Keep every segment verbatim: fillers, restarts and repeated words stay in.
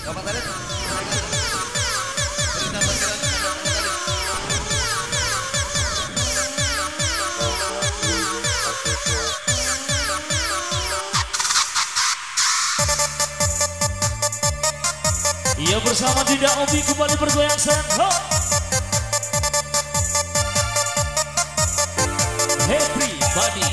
Bapak tadi. Berita berjalan. Ia bersama Dinda Obi kembali bergoyang senho. Everybody.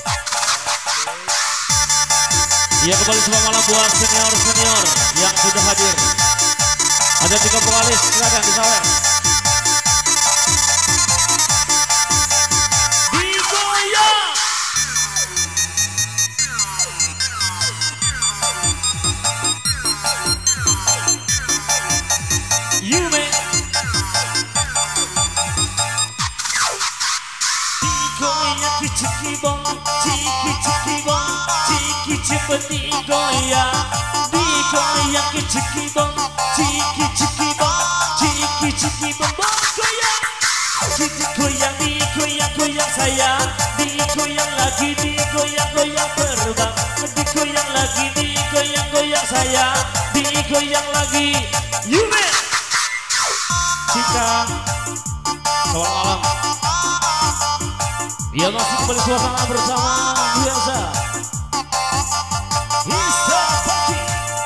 Ia kembali selamat malam buat senior-senior yang sudah hadir. Ada tiga vokalis, silakan disawer. Digoyang. Yume. Digoyang kiciki bong, ciki ciki bong, ciki cepeti goyang. Digoyang kiciki bong, ciki ciki bong, ciki ciki bong bong goyang. Ciki goyang, digoyang goyang sayang, digoyang lagi, digoyang goyang terbang, digoyang lagi, digoyang goyang sayang, digoyang lagi. Yume. Cika, selamat malam. Dia masih kembali suasana bersama biasa. Bisa pagi.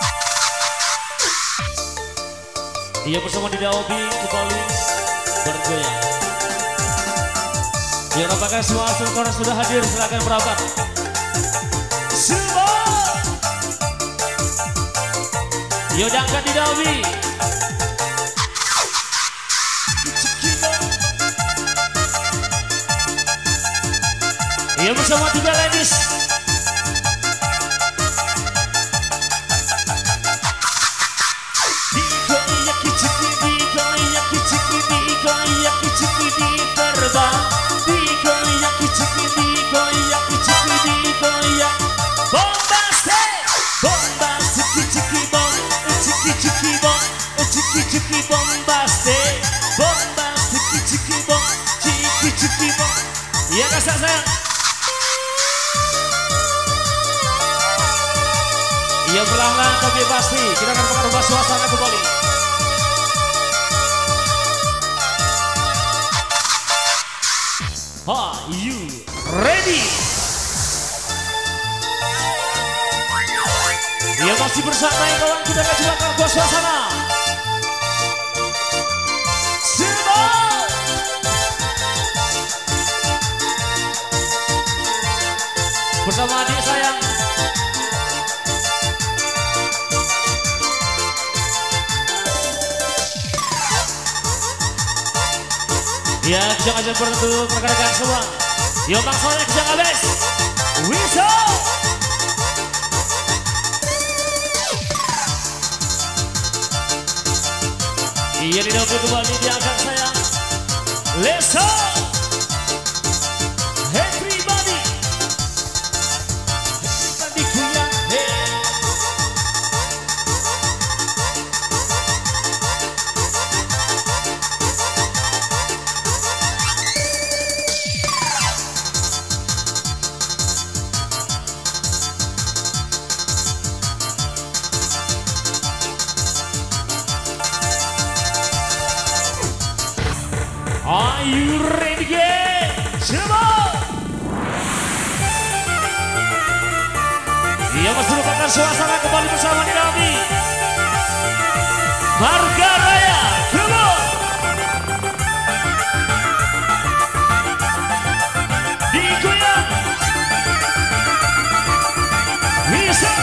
Dia bersama Dinda Obi kembali bergoyang. Yang apakah semua senior sudah hadir, silakan merapat. Semua. Yo jangan Dinda Obi. Ia bersama tiga ladies. Digoyak kiciki, digoyak kiciki, digoyak kiciki, diterbang. Digoyak kiciki, digoyak kiciki, digoyak. Bombastic, bombastic kiciki bom, ciki ciki bom, ciki ciki bombastic, bombastic kiciki bom, ciki ciki bom. Iya kasih sayang. Ia perlahan tapi pasti kita akan mengubah suasana kembali. Are you ready? Ia masih bersama yang kawan kita akan coba mengubah suasana. Semua. Bersama adik sayang. Ya, kejang aja untuk rekan-rekan semua. Yo bang soalnya kejang habis. Wiso. Iya di dalam kembali diangkat sayang. Let's go. Everybody. Everybody goyang. Hey. Are you ready again? Coba. Dia masih merupakan suasana kembali bersama Dinda Obi. Marga Raya, coba. Digoyang. Bisa.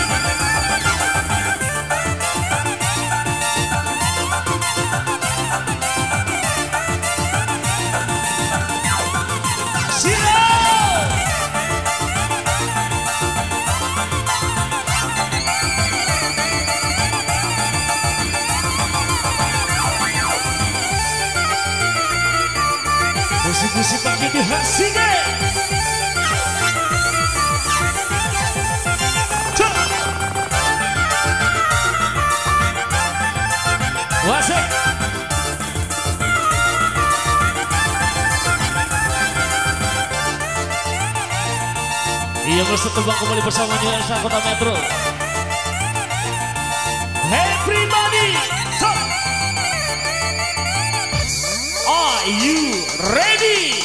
Musik-musik pagi di Hasine. Wasik. Ia berseterbang kembali bersama Nuansa Kota Metro. Everybody. Are you ready?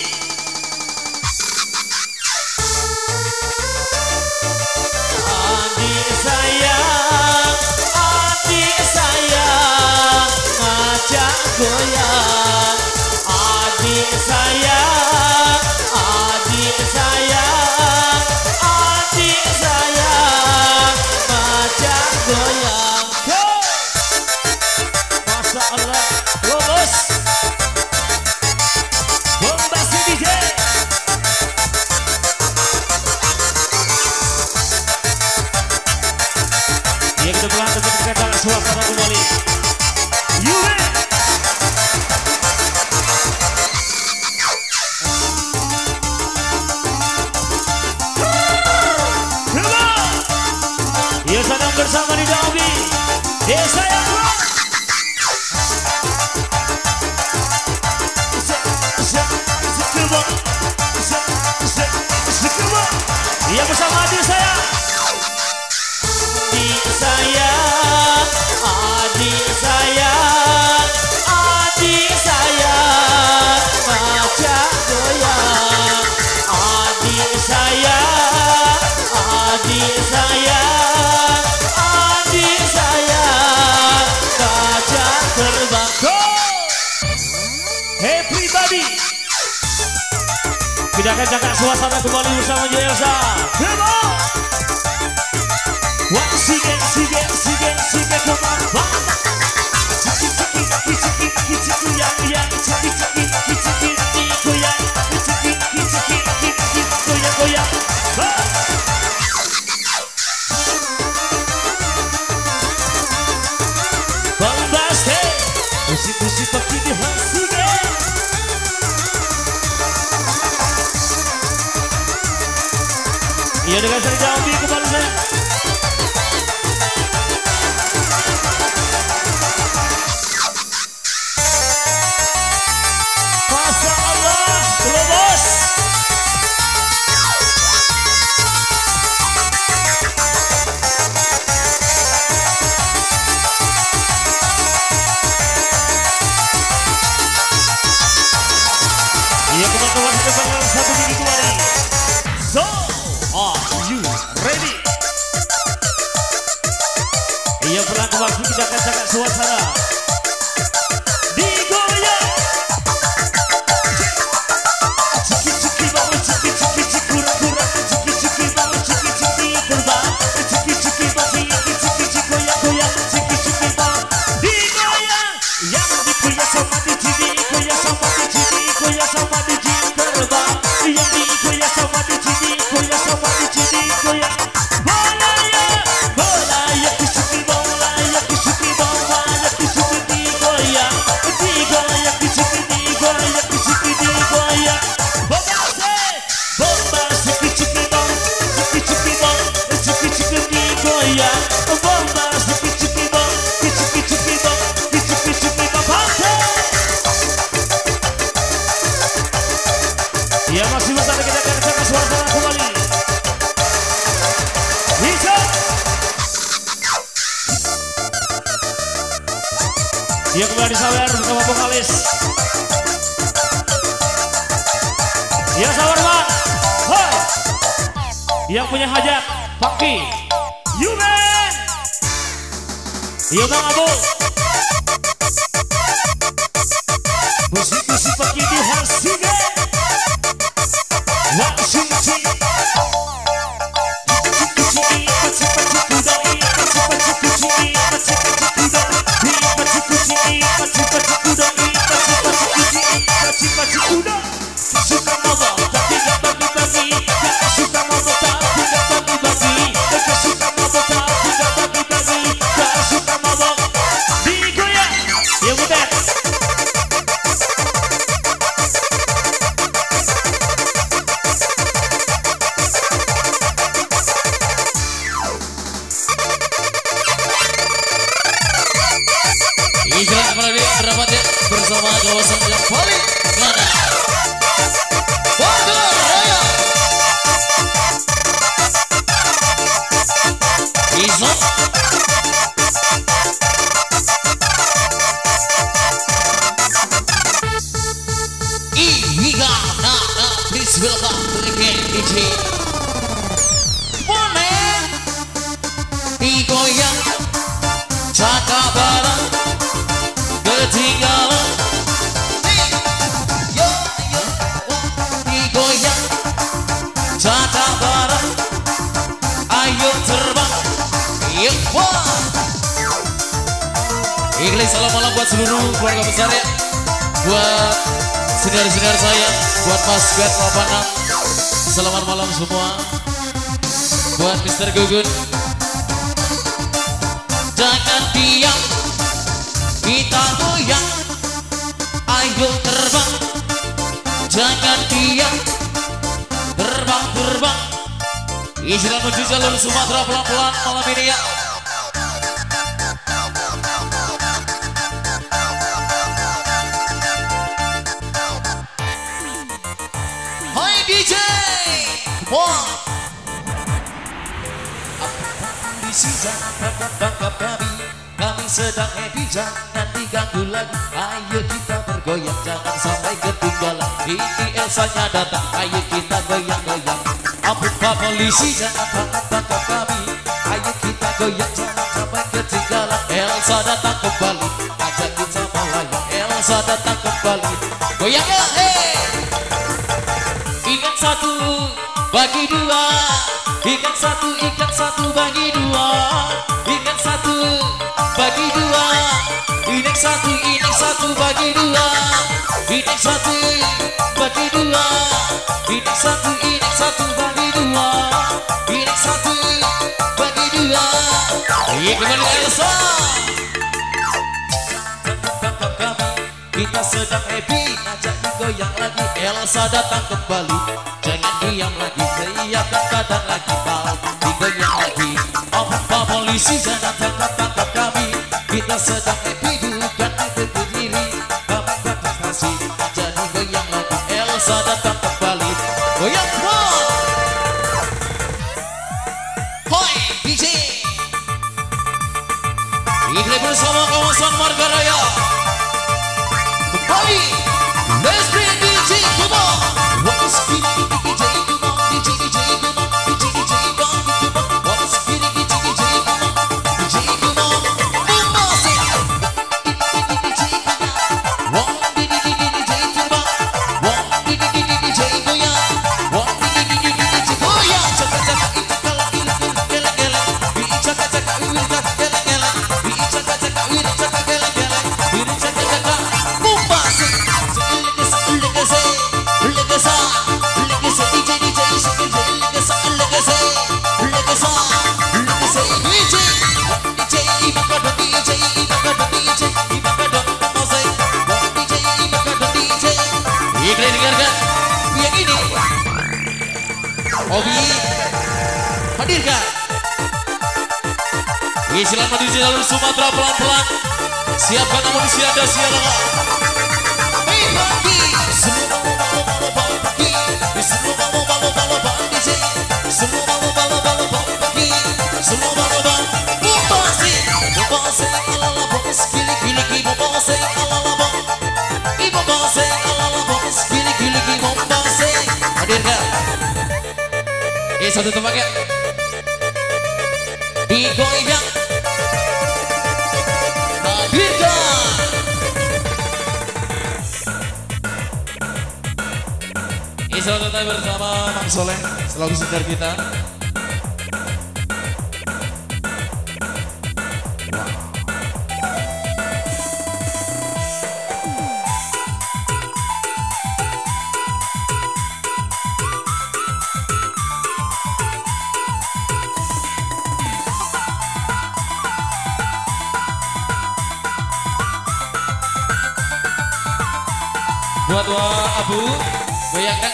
Adik sayang, adik sayang, ngajak goyang. Adik sayang, adik sayang, adik sayang, ngajak goyang. Go! Masya Allah, lo bos. Bombasi D J. Ya kita pelan untuk kita suasana kembali. You win. Ya sedang bersama di Daobi Desa yang luar. Ya bersama adik saya. Adik sayang, adik sayang, adik sayang, ngajak goyang. Adik sayang, adik sayang, adik sayang, ngajak terbang. Go! Everybody, kita akan jaga suasana kembali bersama Jelsa. Come on! Once again, again, again, again, come on, come on. Ciki ciki, ciki ciki, ciki yang yang, ciki ciki, ciki ciki, goyang, ciki ciki, ciki ciki, goyang goyang. Bombastic, musik musik pakai di hasiga. Iya dengan saya Jambi kembali saya. Masya Allah, terus. Iya teman-teman depan satu gigi kembali. So. Are you ready? Iya pelan kembali kita akan jaga suasana. Digoyang. Ciki ciki bang, ciki ciki ciki kurang kurang, ciki ciki bang, ciki ciki terbang, ciki ciki bang, ciki ciki ciki goyang goyang, ciki ciki bang. Digoyang. Yang digoyang sama di sini, goyang sama di sini, goyang sama di sini terbang. Yang digoyang sama di sini, goyang sama di sini, goyang. Bola ya, bola ya, kisuki bola ya, kisuki bola ya, kisuki digoyang, digoyang, kisuki digoyang, kisuki digoyang. Bombase, bombase, kisuki bang, kisuki bang, kisuki digoyang. Bombase, kisuki bang, kisuki bang, kisuki bang. Ya masih besar kita akan jaga suasana kembali. Bisa. Ya kembali sawer bersama vokalis. Ya sawer bang. Hoi. Yang punya hajat, Funky. You man. Ya bang Abu. Musik-musik pagi di Hasiga. Langsung sih. Suka mabok tapi gak bagi-bagi, gak suka mabok tapi gak bagi-bagi, gak suka mabok tapi gak bagi-bagi, gak suka mabok. Digoyang, ya butet. Ijrat kepada dia rapat bersama kawasan yang paling mana. Bogor Raya. Isok. Ikhlas salam malam buat seluruh keluarga besar ya. Buat senior-senior saya, buat Mas Gat delapan enam. Selamat malam semua. Buat Mister Gugun. Jangan diam, kita goyang. Ayo terbang. Jangan diam, terbang terbang. Istilah menuju jalur Sumatera pelan-pelan malam ini ya. Hai D J, come on. Kondisi jangan tangkap kami, kami sedang happy jangan diganggu lagi. Ayo kita bergoyang jangan sampai ketinggalan. Ini Elsanya datang, ayo kita goyang-goyang. Ampun Pak Polisi jangan tangkap kami, ayo kita goyang jangan sampai ketinggalan. Elsa datang kembali, ajak kita melayang. Elsa datang kembali, goyang ya, hey. Ikat satu bagi dua, ikat satu, ikat satu bagi dua, ikat satu bagi dua, ikat satu, ikat satu bagi dua, ikat satu bagi dua, ikat satu, ikat satu bagi dua, ikat satu bagi dua. Iya kembali Elsa. Kita sedang happy, ajak digoyang lagi. Elsa datang kembali, jangan diam lagi. Teriakan kadang lagi, mau digoyang lagi. Oh Pak Polisi jangan tangkap-tangkap kami. Kita sedang happy, bukan itu berdiri. Kami bakal kasih, jadi goyang lagi. Elsa datang kembali, goyang semua. Hoi D J, ini bersama kawasan Marga Raya. Kembali, let's bring D J, come on. What's good, D J, come on, D J, D J, come on, D J, D J, come on, come on. What's good, D J, D J, come on, D J, come on. Bombas, D J, come on. One, D J, D J, come on. One, D J, D J, goyang. One, D J, D J, goyang. Caka caka, icakala, irikul, gele gele. Icaka caka, irikul, gele gele. Icaka caka, irikul, gele gele. Iricaka caka. Obi, hadirkan. Istilah menuju jalur Sumatera pelan-pelan. Siapkan amunisi Anda silakan. Hey pagi, semua bawa bawa pagi, semua bawa bawa bawa pagi, semua bawa bawa bawa pagi, semua bawa bawa bombasi, bombasi ala la bos, kili kili kili bombasi ala la bos, ibu bombasi ala la bos, kili kili kili bombasi. Hadirkan. Eh satu tempat ya. Digoyang. Hadirkan. Eh satu tempat bersama Mang Soleh, selalu sekitar kita. Buat Wah Abu, goyangkan.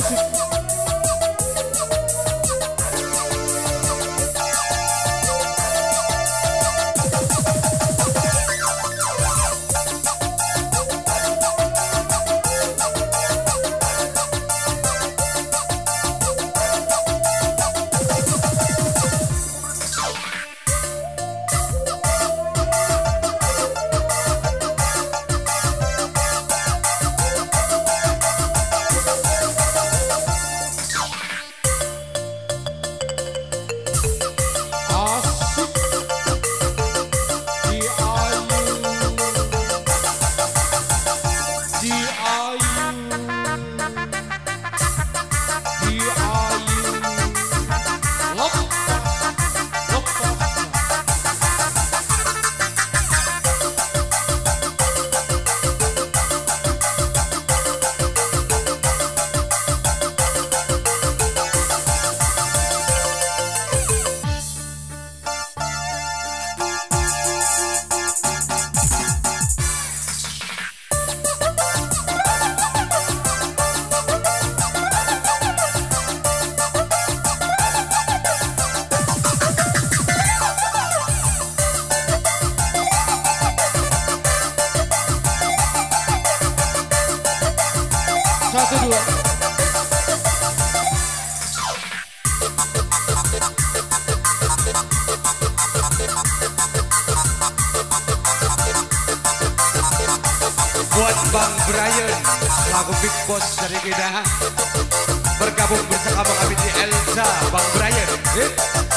Satu dua. Buat Bang Brian, lagu Big Boss dari kita bergabung bersama kami di Elsa, Bang Brian. Eh?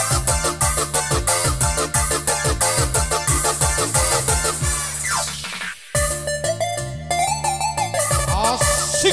Asik.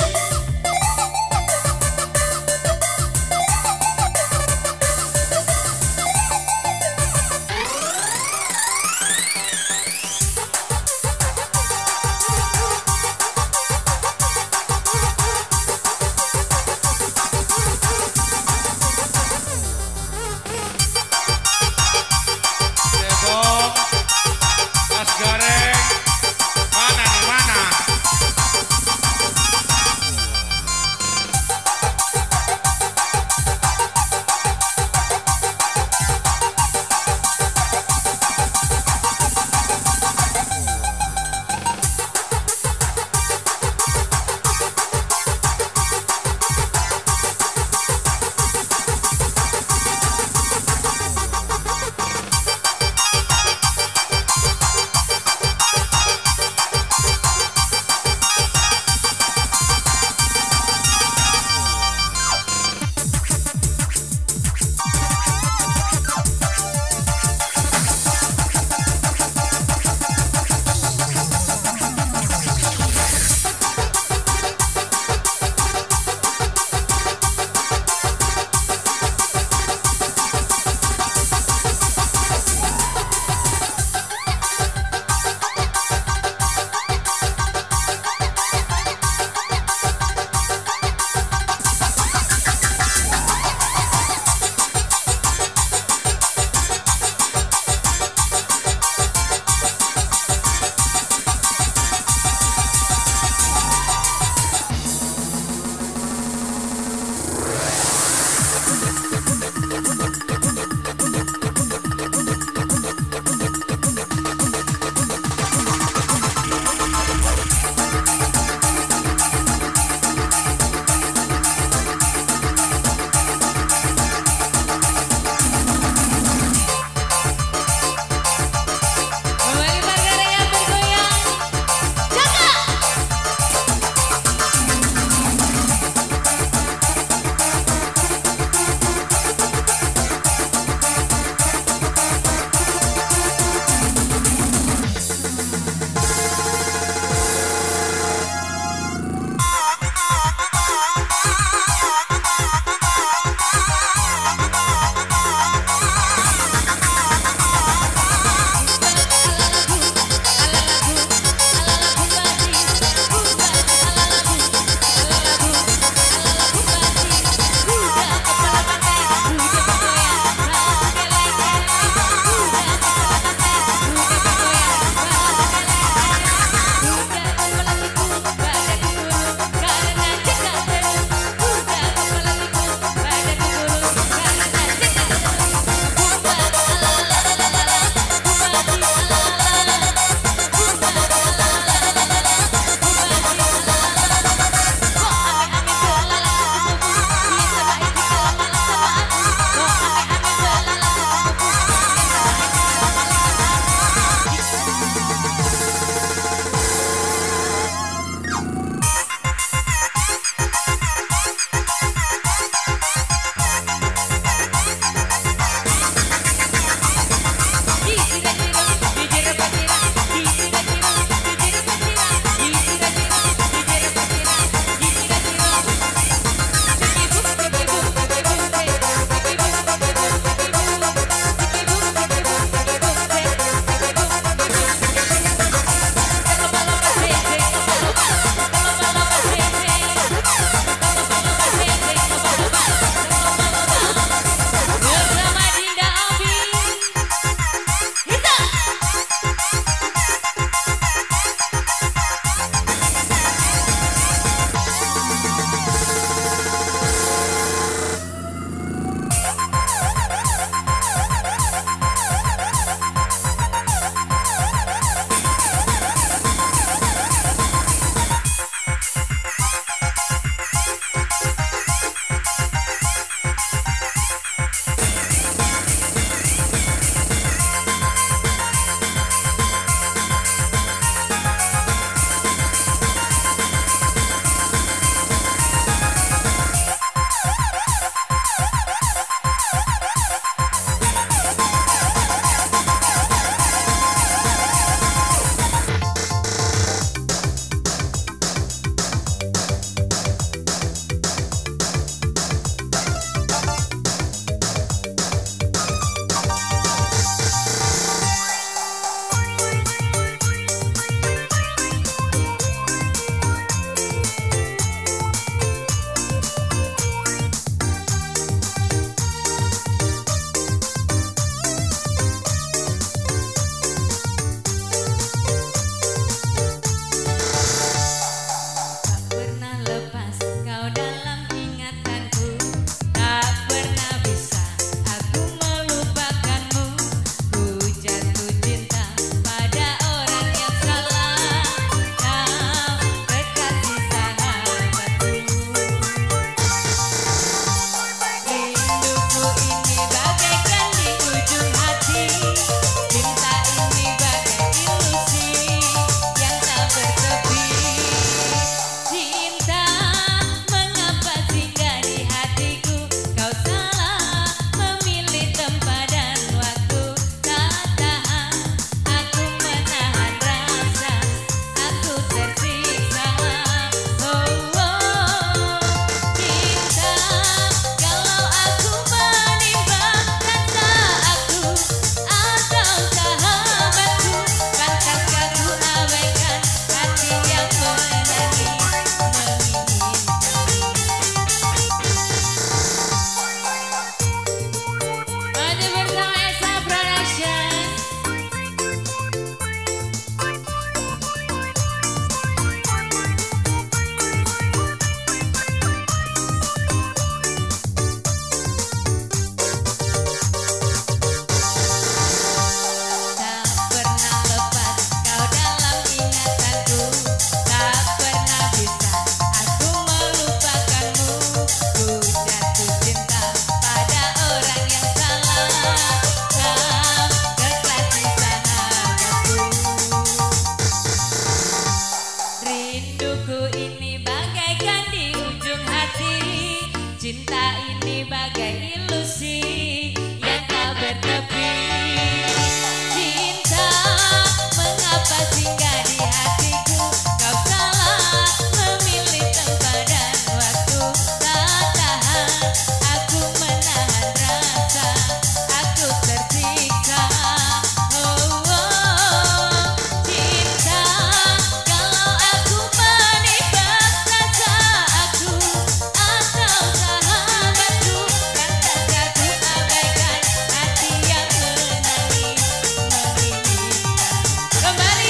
ini bagai ilusi yang tak bertepi. Cinta, mengapa singgah di hatiku? Kau salah memilih tempat dan waktu. Tak tahan aku menahan rasa, aku tersiksa. Oh, oh, cinta, kalau aku menibas rasa aku atau sahabatku, lantas aku abaikan hati yang menangis menginginkan kembali.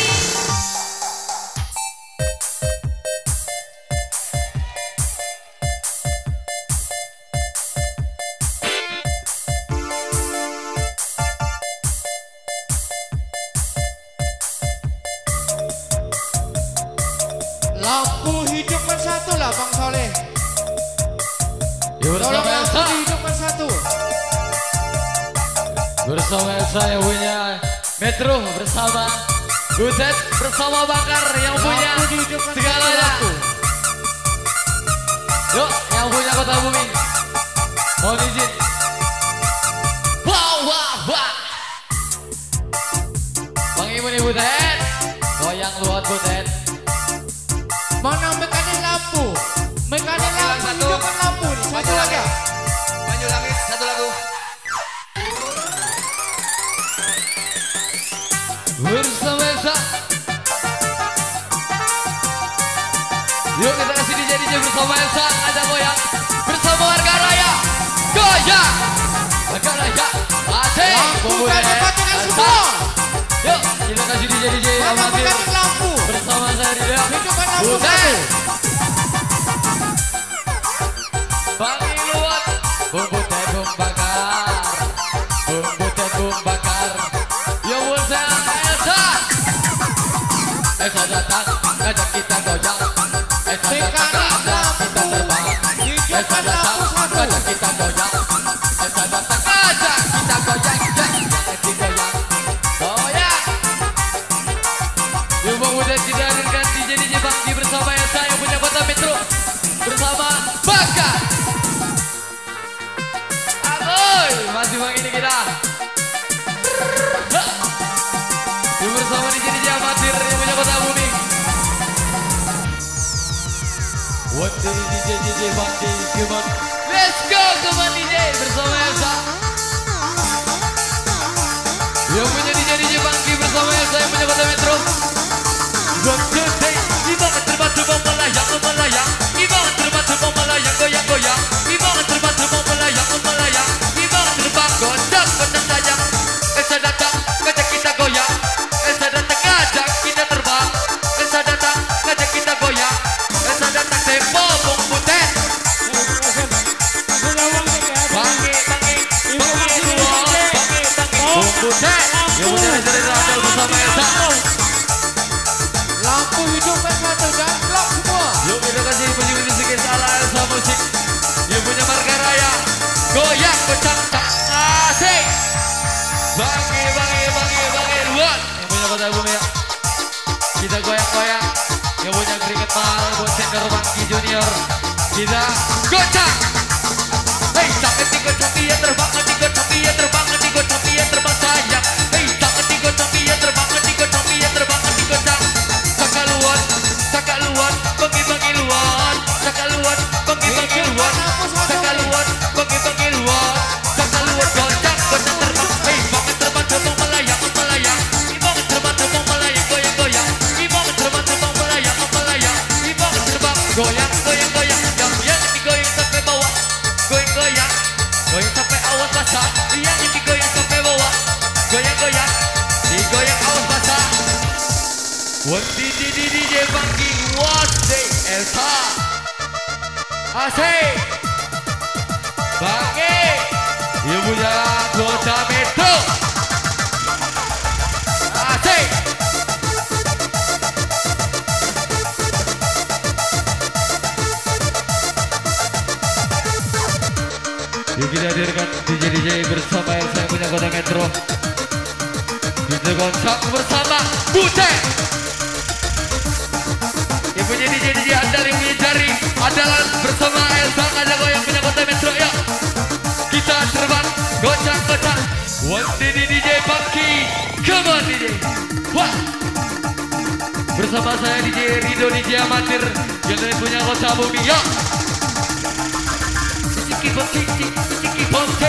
Lampu hidupkan satu lah Bang Soleh. Ya, Tolong bersama lampu Elsa. hidupkan satu. Bersama Elsa yang punya Metro, bersama Butet, bersama Bakar yang punya Lampu dihidupkan satu segalanya. lampu. Yuk, yang punya Kota Bumi. Mohon izin. Wah, wah, wah. Bang Ibu nih Butet. Goyang luat Butet. Mana mekanik lampu? Mekanik Oke, lampu satu. hidupkan lampu nih. Satu Maju lagi. lagi. Maju lagi, satu lagu. Bersama Elsa. Yuk kita kasih D J D J bersama Elsa. Ada goyang. Bersama warga raya. Goyang. Warga raya. Asik. Lampu Bumbu dan deh. mekanik Elsa. semua. Yuk kita kasih D J D J yang Mana hadir. mekanik lampu? Bersama saya Ria. Hidupkan lampu Butet. satu. Bang Iluan. Bum Butet bum bakar. Bum Butet bum bakar. Ya Butet Elsa. Elsa datang ngajak kita goyang. Elsa datang ngajak kita terbang. Elsa datang ngajak kita goyang. Elsa datang ngajak kita goyang. Jangan digoyang. Goyang. Yuk Bang Butet kita hadirkan D J D J Bangki bersama Elsa yang punya Kota Metro. Bersama Bakar. Agoy, masih Bang ini kita. Yuk bersama D J D J amatir yang punya Kota Bumi. What the D J D J Bangki, come on. Let's go, come on D J bersama Elsa. Yang punya D J D J Bangki bersama Elsa yang punya Kota Metro. One, two, three. Ibangan terbang-terbang melayang, melayang. Ibangan terbang-terbang melayang, goyang-goyang. Ibangan terbang-terbang melayang, melayang. Ibangan terbang, goyang, goyang sayang. Elsa datang, ngajak kita goyang. Elsa datang, ngajak kita terbang. Elsa datang, ngajak kita goyang. Elsa datang, tempo, Bung Butet. Bangi, bangi, bangi, dua, bangi, bangi. Bung Butet. Yang punya dari Rachel bersama Elsa. Lampu hidupkan satu dan blok semua. Yuk kita kasih puji-puji sedikit ala Elsa musik. Yang punya marga raya. Goyang, kocak, cak, asik. Bangi, bangi, bangi, bangi, luar. Yang punya Kota Bumi ya. Kita goyang-goyang. Yang punya keringet mahal buat senior Bangki Junior. Kita kocak. Hei, sangat digocok dia terbang, digocok dia terbang, digocok dia terbang sayang. Hei, sangat digocok dia terbang, digocok dia terbang, digocok. Sakaluan, sakaluan, bagi-bagi luar. Sakaluan, bagi-bagi luar. Sakaluan, bagi-bagi luar. Sakaluan, gocak, gocak terbang. Hei, banget terbang, terbang melayang, melayang. Ibangan terbang, terbang melayang, goyang, goyang. Ibangan terbang, terbang melayang, melayang. Ibangan terbang, goyang, goyang, goyang. Yang yang digoyang sampai bawah, goyang, goyang. Goyang sampai awas basah. Yang digoyang sampai bawah, goyang, goyang. Digoyang awas basah. One D D D D J Bangki, one day Elsa. Asik. Bangki. Yang punya Kota Metro. Asik. Yuk kita hadirkan D J D J bersama Elsa yang punya Kota Metro. Kita kocak bersama Butet. Yang punya punya D J D J Andal yang punya jari Andalan bersama Elsa Kajako yang punya kota Metro ya. Kita terbang gocak-gocak. One D D J Bangki, come on D J. Wah. Bersama saya D J Rido D J Amatir yang dari punya kota bumi ya. Ciki bom ciki, ciki bom